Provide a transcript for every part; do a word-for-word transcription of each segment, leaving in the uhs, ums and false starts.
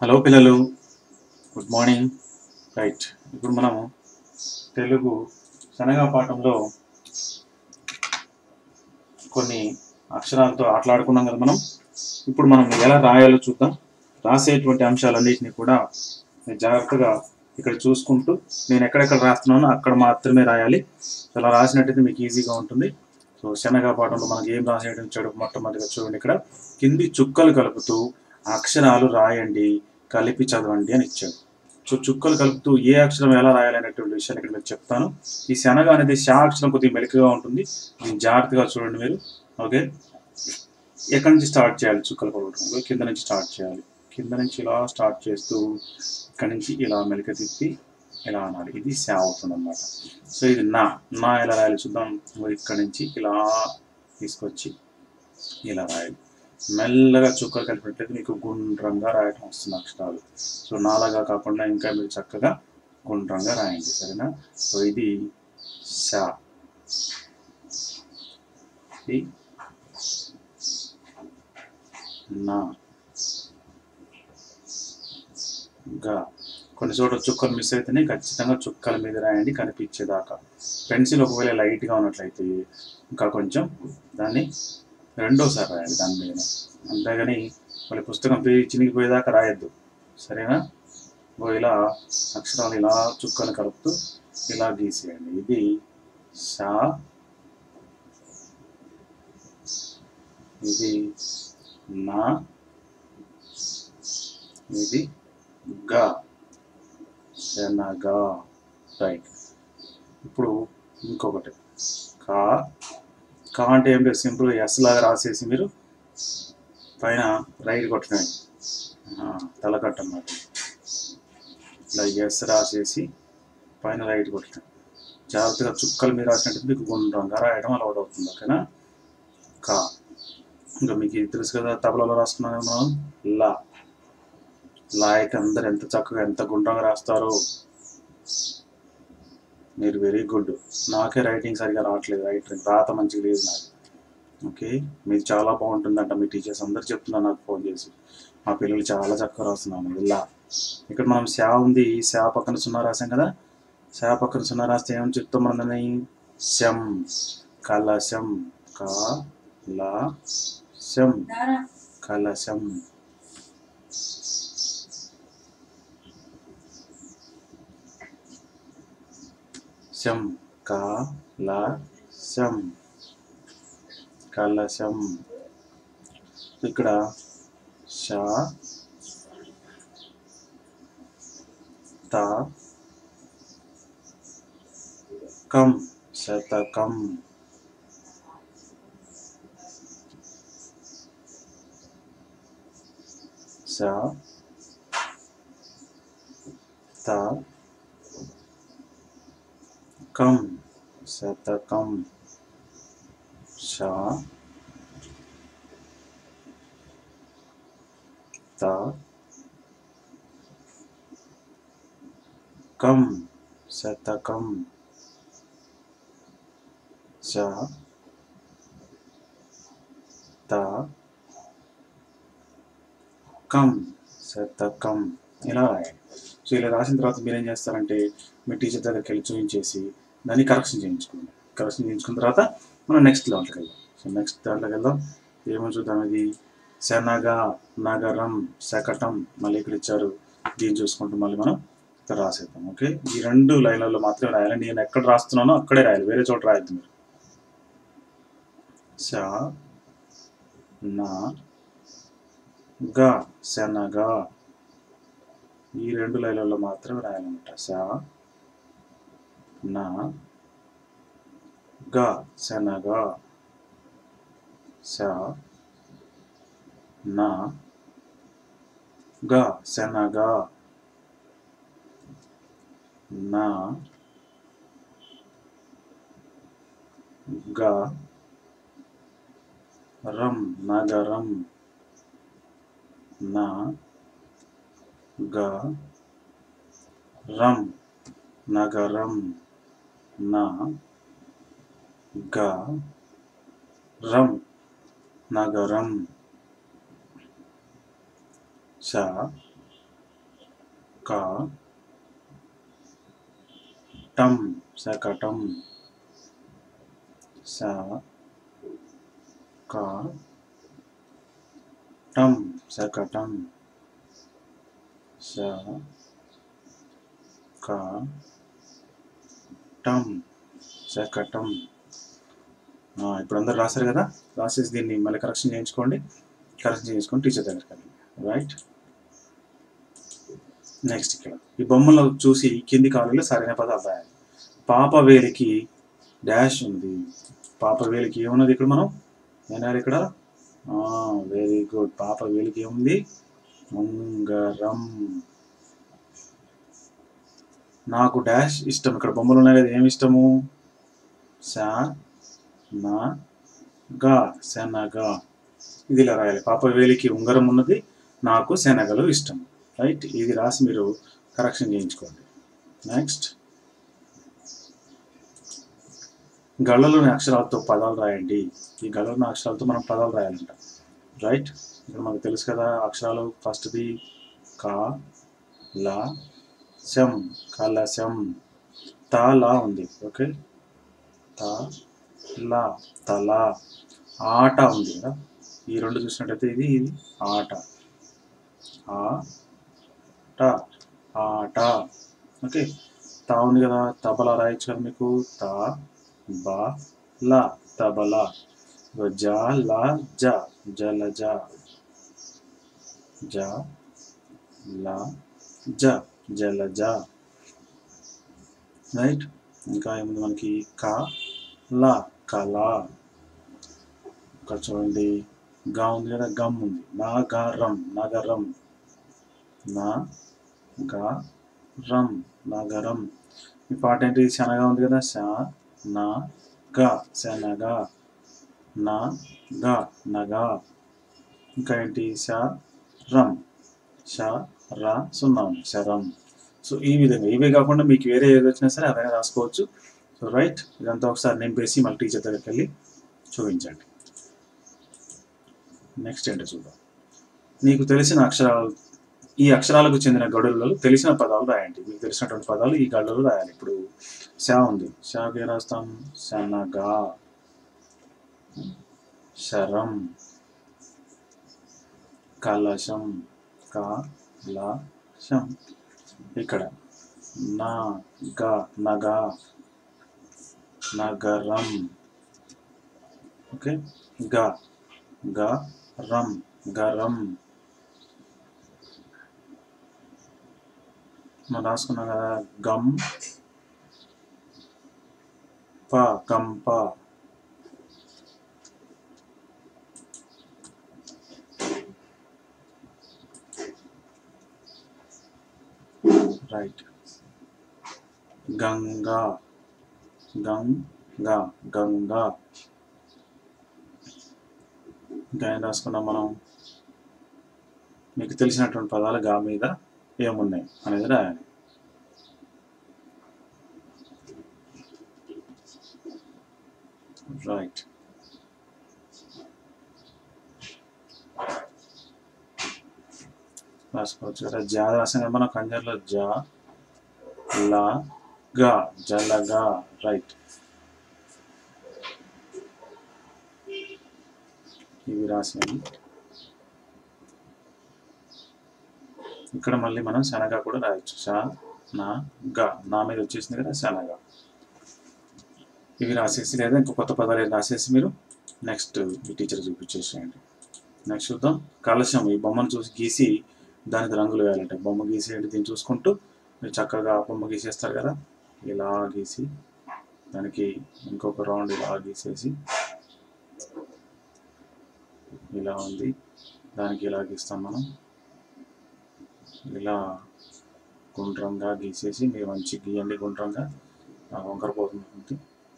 Hello పిల్లలు, good morning. Right, ఇప్పుడు మనం తెలుగు శనగా పాఠంలో కొన్ని అక్షరాలతో ఆటలాడుకున్నాం కదా. మనం ఇప్పుడు మనం ఎలా రాయాలో చూద్దాం. రాసేటువంటి అంశాలన్నింటినీ కూడా జాగ్రత్తగా ఇక్కడ చూసుకుంటూ నేను ఎక్కడెక్కడ రాస్తున్నానో అక్కడ మాత్రమే రాయాలి. అలా రాసినట్టయితే మీకు ఈజీగా ఉంటుంది. సో శనగా పాఠంలో మనకి ఏం రాసేయడం ఇచ్చాడు, మొట్టమొదటిగా చూడండి. ఇక్కడ కింది చుక్కలు కలుపుతూ అక్షరాలు రాయండి, కలిపి చదవండి అని ఇచ్చాడు. సో చుక్కలు కలుపుతూ ఏ అక్షరం ఎలా రాయాలనేటువంటి విషయాన్ని ఇక్కడ మీకు చెప్తాను. ఈ శనగ అనేది షా అక్షరం కొద్దిగా మెలికగా ఉంటుంది, దీన్ని జాగ్రత్తగా చూడండి మీరు. ఓకే, ఎక్కడి నుంచి స్టార్ట్ చేయాలి చుక్కలు కలపడం? కింద నుంచి స్టార్ట్ చేయాలి. కింద నుంచి ఇలా స్టార్ట్ చేస్తూ ఇక్కడ నుంచి ఇలా మెలిక తిప్పి ఇలా అనాలి. ఇది శా అవుతుంది అన్నమాట. సో ఇది నా నా ఎలా రాయాలి చూద్దాం. ఇక్కడ నుంచి ఇలా తీసుకొచ్చి ఇలా రాయాలి. మెల్లగా చుక్కలు కలిపినట్లయితే మీకు గుండ్రంగా రాయటం వస్తుంది అక్షరాలు. సో నాలాగా కాకుండా ఇంకా మీరు చక్కగా గుండ్రంగా రాయండి, సరేనా? సో ఇది షా, ఇది నా, గా. కొన్ని చోట్ల చుక్కలు మిస్ అయితేనే ఖచ్చితంగా చుక్కల మీద రాయండి కనిపించేదాకా. పెన్సిల్ ఒకవేళ లైట్గా ఉన్నట్లయితే ఇంకా కొంచెం దాన్ని రెండోసారి రాయాలి దాని మీద. అంతేగాని మళ్ళీ పుస్తకం పేజీ చినిగిపోయేదాకా రాయొద్దు, సరేనా? ఇలా అక్షరాలు ఇలా చుక్కలు కలుపుతూ ఇలా గీసేయండి. ఇది షా, ఇది నా, ఇది గా, శనగా. రైట్. ఇప్పుడు ఇంకొకటి కా. కా అంటే ఏం లేదు, సింపుల్గా ఎస్ లాగా రాసేసి మీరు పైన రైట్ కొట్టండి, తలకట్ట అన్నమాట. ఇలా ఎస్ రాసేసి పైన రైట్ కొట్టండి. జాగ్రత్తగా చుక్కలు మీరు రాసినట్టు మీకు గుండ్రంగా రాయడం అలవాటు అవుతుంది, ఓకేనా? కా. ఇంకా మీకు ఇది తెలుసు కదా, తబలలో రాసుకున్నాను మనం. లా. లా అయితే అందరు ఎంత చక్కగా ఎంత గుండ్రంగా రాస్తారో. మీరు వెరీ గుడ్. నాకే రైటింగ్ సరిగా రావట్లేదు, రైటింగ్ రాత మంచిగా లేదు నాకు. ఓకే, మీరు చాలా బాగుంటుందంట, మీ టీచర్స్ అందరు చెప్తున్నారు నాకు ఫోన్ చేసి. మా పిల్లలు చాలా చక్కగా రాస్తున్నాను. ఇలా ఇక్కడ మనం శా ఉంది, శా పక్కన సున్నా రాసాం కదా. శా పక్కన సున్నా రాస్తే ఏమని చెప్తాం మనని? శం, కలశం. కా లా శం, కలశం. శం, కా లా శం, కలశం. ఇక్కడ షా, తా, కం, శతకం. షా, తా, కం, శతకం. షా, తా, కం, శతకం. షా, తా, కం, శతకం. ఇలా రాయండి. సో ఇలా రాసిన తర్వాత మీరు ఏం చేస్తారంటే మీ టీచర్ దగ్గరికి వెళ్ళి చూపించేసి దాన్ని కరెక్షన్ చేయించుకోండి. కరెక్షన్ చేయించుకున్న తర్వాత మనం నెక్స్ట్ దాంట్లోకి వెళ్దాం. సో నెక్స్ట్ దాంట్లోకి వెళ్దాం. ఏమని చూద్దాం? ఇది శనగ, నగరం, శకటం. మళ్ళీ ఇక్కడ ఇచ్చారు, దీన్ని చూసుకుంటూ మళ్ళీ మనం ఇక్కడ రాసేద్దాం. ఓకే, ఈ రెండు లైన్లలో మాత్రమే రాయాలి. నేను ఎక్కడ రాస్తున్నానో అక్కడే రాయాలి, వేరే చోట రాయద్దు మీరు. శ, నా, గా, శనగ. ఈ రెండు లైన్లలో మాత్రమే రాయాలన్నమాట. శ, నా, గా, శనగ. శ, నా, గా, శనగ. నా, గా, రం, నగరం. నా, గా, రం, నగరం. నా, గా, రం, నగరం. శ, కా టం శకటం స కా టం శకటం స కా టం శకటం. ఇప్పుడు అందరు రాశారు కదా, రాసేసి దీన్ని మళ్ళీ కరెక్షన్ చేయించుకోండి. కరెక్షన్ చేయించుకొని టీచర్ దగ్గరికి వెళ్ళండి. రైట్. నెక్స్ట్ ఇక్కడ ఈ బొమ్మలో చూసి కింది కాలంలో సరైన పదాలు రాయాలి. పాప వేలికి డాష్ ఉంది. పాప వేలికి ఏమున్నది ఇక్కడ మనం వినాలి ఇక్కడ. Very good. పాప వేలికి ఏముంది? ఉంగరం. నాకు డాష్ ఇష్టం. ఇక్కడ బొమ్మలు ఉన్నాయి కదా, ఏమి ఇష్టము? శ నా గా శనగ. ఇది ఇలా రాయాలి. పాప వేలికి ఉంగరం ఉన్నది, నాకు శనగలు ఇష్టం. రైట్. ఇది రాసి మీరు కరెక్షన్ చేయించుకోండి. నెక్స్ట్ గళ్ళలోని అక్షరాలతో పదాలు రాయండి. ఈ గళ్ళలోని అక్షరాలతో మనం పదాలు రాయాలంట. రైట్. ఇక్కడ మనకు తెలుసు కదా అక్షరాలు. ఫస్ట్ది కా లా శం, కలశం. తా లా ఉంది. ఓకే. తా లా తల. ఆట ఉంది కదా, ఈ రెండు చూసినట్టయితే ఇది ఇది ఆట. ఆ ట ఆట. ఓకే. తా ఉంది కదా, తబలా రాయొచ్చు కదా మీకు. తా బా లా తబలా. జ లా జ జలజ. జ లా జ జలజ. రైట్. ఇంకా ఏముంది మనకి? కా లా కళ. ఇక్కడ చూడండి గా ఉంది కదా, గమ్ ఉంది. నగరం నగరం. నా గా రం నగరం. ఈ పాట ఏంటి? శనగ ఉంది కదా, శ నా గా శనగ. నా గా నగ. ఇంకా ఏంటి? శ రం శ ర సున్నా ఉంది, శరం. సో ఈ విధంగా, ఇవే కాకుండా మీకు వేరే ఏది వచ్చినా సరే అదే రాసుకోవచ్చు. So right. ఇదంతా ఒకసారి నింపేసి మళ్ళీ టీచర్ దగ్గరికి వెళ్ళి చూపించండి. నెక్స్ట్ ఏంటో చూద్దాం. నీకు తెలిసిన అక్షరాలు, ఈ అక్షరాలకు చెందిన గడులలో తెలిసిన పదాలు రాయండి. మీకు తెలిసినటువంటి పదాలు ఈ గడులలో రాయాలి. ఇప్పుడు శ ఉంది. శకి ఏం రాస్తాం? శనగ, శరం, కలశం, కలశం. ఇక్కడ నా గ నగ, నగరం. ఓకే. గ గ రం గరం. మనం రాసుకున్నాం కదా, గమ్ ప గంప. రైట్. గంగా గంగా గంగా. ఇంకా ఏం రాసుకున్నాం మనం? మీకు తెలిసినటువంటి పదాలు గా మీద ఏమున్నాయి అనేది రాయాలి. రైట్. రాసుకోవచ్చు కదా. జా రాసాం కదా మనం కంజర్లో. జా లా గా జలగా. రైట్. ఇవి రాసాము. ఇక్కడ మళ్ళీ మనం శనగ కూడా రాయొచ్చు. శ నా గా. నా మీద వచ్చేసింది కదా శనగ. ఇవి రాసేసి లేదా ఇంకో కొత్త పదాలు రాసేసి మీరు నెక్స్ట్ మీ టీచర్ చూపించేసేయండి. నెక్స్ట్ చూద్దాం. కలశం. ఈ బొమ్మను చూసి గీసి దానికి రంగులు వేయాలంటే బొమ్మ గీసేయండి. దీన్ని చూసుకుంటూ మీరు చక్కగా బొమ్మ గీసేస్తారు కదా, ఇలా గీసి దానికి ఇంకొక రౌండ్ ఇలా గీసేసి, ఇలా ఉంది దానికి ఇలా గీస్తాం మనం. ఇలా గుండ్రంగా గీసేసి మీరు మంచి గీయండి. గుండ్రంగా వంకర పోతుంది.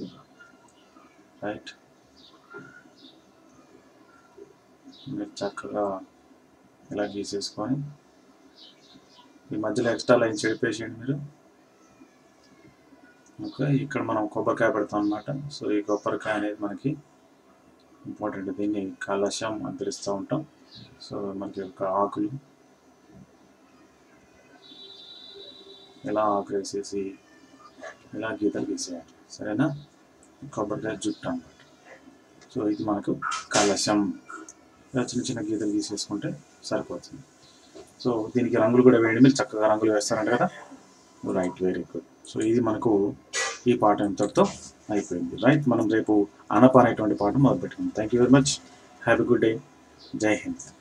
రైట్. మీరు చక్కగా ఇలా గీసేసుకొని ఈ మధ్యలో ఎక్స్ట్రా లైన్ చెడిపేసేయండి మీరు. ఓకే. ఇక్కడ మనం కొబ్బరికాయ పెడతాం అన్నమాట. సో ఈ కొబ్బరికాయ అనేది మనకి ఇంపార్టెంట్. దీన్ని కలశం అని పిలుస్తూ ఉంటాం. సో మనకి ఒక ఆకులు ఇలా ఆకు వేసేసి ఇలా గీతలు గీసేయాలి, సరేనా? కొబ్బరికాయ జుట్టు అన్నమాట. సో ఇది మనకు కలశం. ఇలా చిన్న చిన్న గీతలు గీసేసుకుంటే సరిపోతుంది. సో దీనికి రంగులు కూడా వేయండి, మీరు చక్కగా రంగులు వేస్తారంట కదా. Right, very good. సో ఇది మనకు ఈ పాఠం ఇంతటితో అయిపోయింది. రైట్, మనం రేపు అనప అనేటువంటి పాఠం మొదలుపెట్టుకుందాం. Thank you very much. Have a good day. జై హింద్.